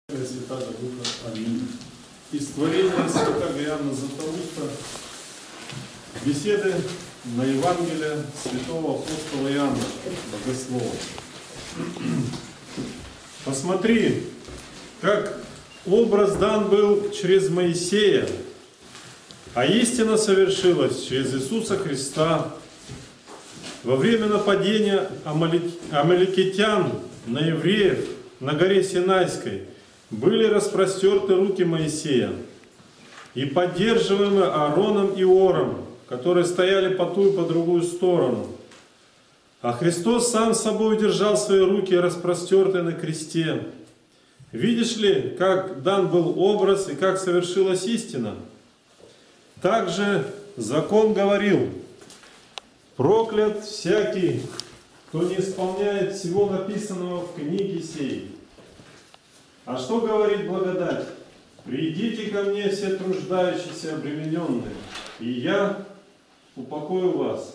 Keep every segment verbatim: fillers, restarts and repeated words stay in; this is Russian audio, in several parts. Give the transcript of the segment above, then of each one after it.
Святаго Духа. Аминь. Из творения святаго Иоанна Златоуста. Беседы на Евангелие святого апостола Иоанна Богослова. Посмотри, как образ дан был через Моисея, а истина совершилась через Иисуса Христа. Во время нападения амаликитян на евреев на горе Синайской были распростерты руки Моисея и поддерживаемы Аароном и Ором, которые стояли по ту и по другую сторону. А Христос сам собой удержал свои руки, распростертые на кресте. Видишь ли, как дан был образ и как совершилась истина? Также закон говорил: проклят всякий, кто не исполняет всего написанного в книге сей. А что говорит благодать? Придите ко мне все труждающиеся, обремененные, и я упокою вас.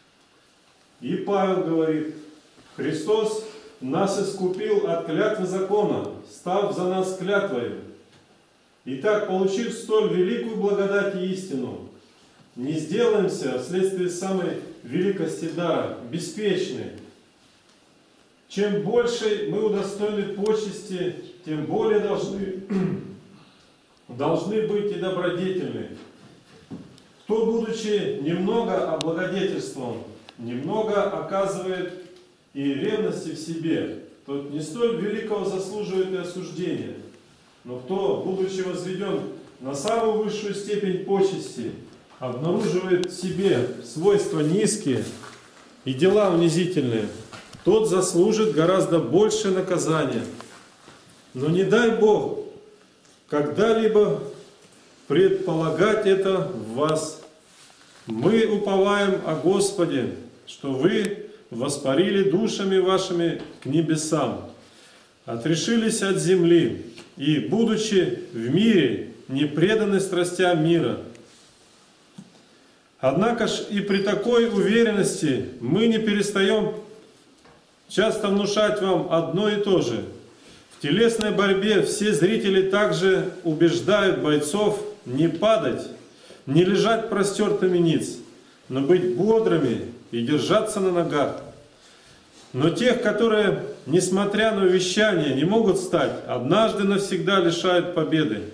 И Павел говорит: Христос нас искупил от клятвы закона, став за нас клятвою. Итак, получив столь великую благодать и истину, не сделаемся вследствие самой великости дара беспечны. Чем больше мы удостоены почести, тем более должны, должны быть и добродетельны. Кто, будучи немного облагодетельствован, немного оказывает и ревности в себе, тот не столь великого заслуживает и осуждения. Но кто, будучи возведен на самую высшую степень почести, обнаруживает в себе свойства низкие и дела унизительные, тот заслужит гораздо большее наказание. Но не дай Бог когда-либо предполагать это в вас. Мы уповаем о Господе, что вы воспарили душами вашими к небесам, отрешились от земли и, будучи в мире, не преданы страстям мира. Однако ж и при такой уверенности мы не перестаем часто внушать вам одно и то же. В телесной борьбе все зрители также убеждают бойцов не падать, не лежать простертыми ниц, но быть бодрыми и держаться на ногах. Но тех, которые, несмотря на увещание, не могут встать, однажды навсегда лишают победы.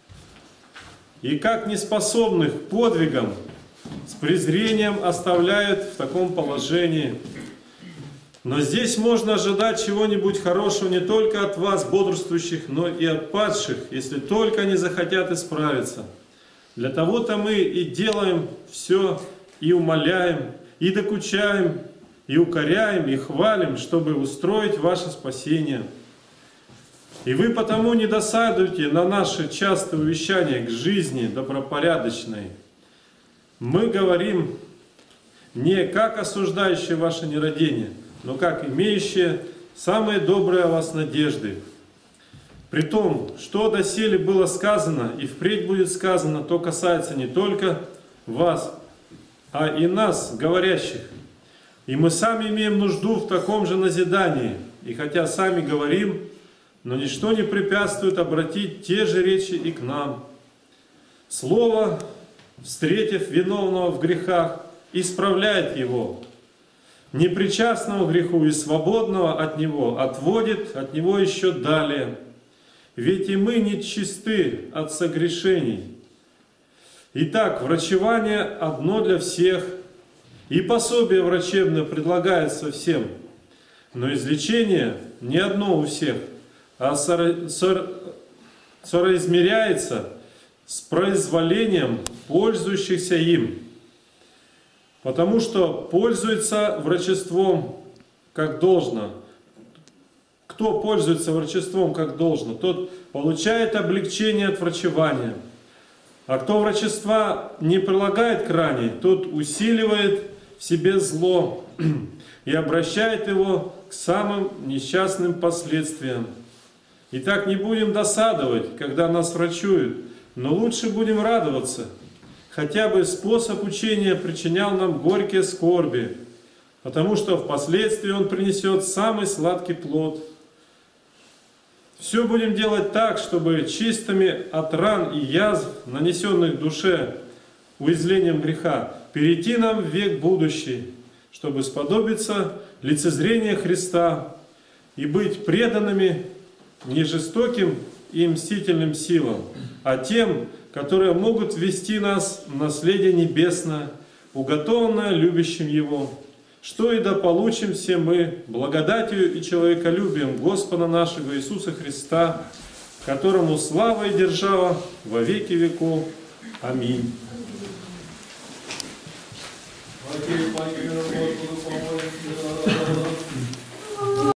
И как неспособных к подвигам с презрением оставляют в таком положении. Но здесь можно ожидать чего-нибудь хорошего не только от вас, бодрствующих, но и от падших, если только они захотят исправиться. Для того-то мы и делаем все, и умоляем, и докучаем, и укоряем, и хвалим, чтобы устроить ваше спасение. И вы потому не досадуйте на наши частые увещания к жизни добропорядочной. Мы говорим не как осуждающие ваше нерадение, но как имеющие самые добрые о вас надежды. При том, что доселе было сказано и впредь будет сказано, то касается не только вас, а и нас, говорящих. И мы сами имеем нужду в таком же назидании. И хотя сами говорим, но ничто не препятствует обратить те же речи и к нам. Слово, встретив виновного в грехах, исправляет его. Непричастного к греху и свободного от него отводит от него еще далее. Ведь и мы не чисты от согрешений. Итак, врачевание одно для всех, и пособие врачебное предлагается всем, но излечение не одно у всех, а соразмеряется с произволением пользующихся им. Потому что пользуется врачеством как должно. Кто пользуется врачеством как должно, тот получает облегчение от врачевания. А кто врачества не прилагает к ране, тот усиливает в себе зло и обращает его к самым несчастным последствиям. Итак, не будем досадовать, когда нас врачуют, но лучше будем радоваться. Хотя бы способ учения причинял нам горькие скорби, потому что впоследствии он принесет самый сладкий плод. Все будем делать так, чтобы чистыми от ран и язв, нанесенных душе уязвлением греха, перейти нам в век будущий, чтобы сподобиться лицезрения Христа и быть преданными не жестоким и мстительным силам, а тем, которые могут ввести нас в наследие небесное, уготованное любящим Его, что и да получим все мы благодатью и человеколюбием Господа нашего Иисуса Христа, которому слава и держава во веки веков. Аминь.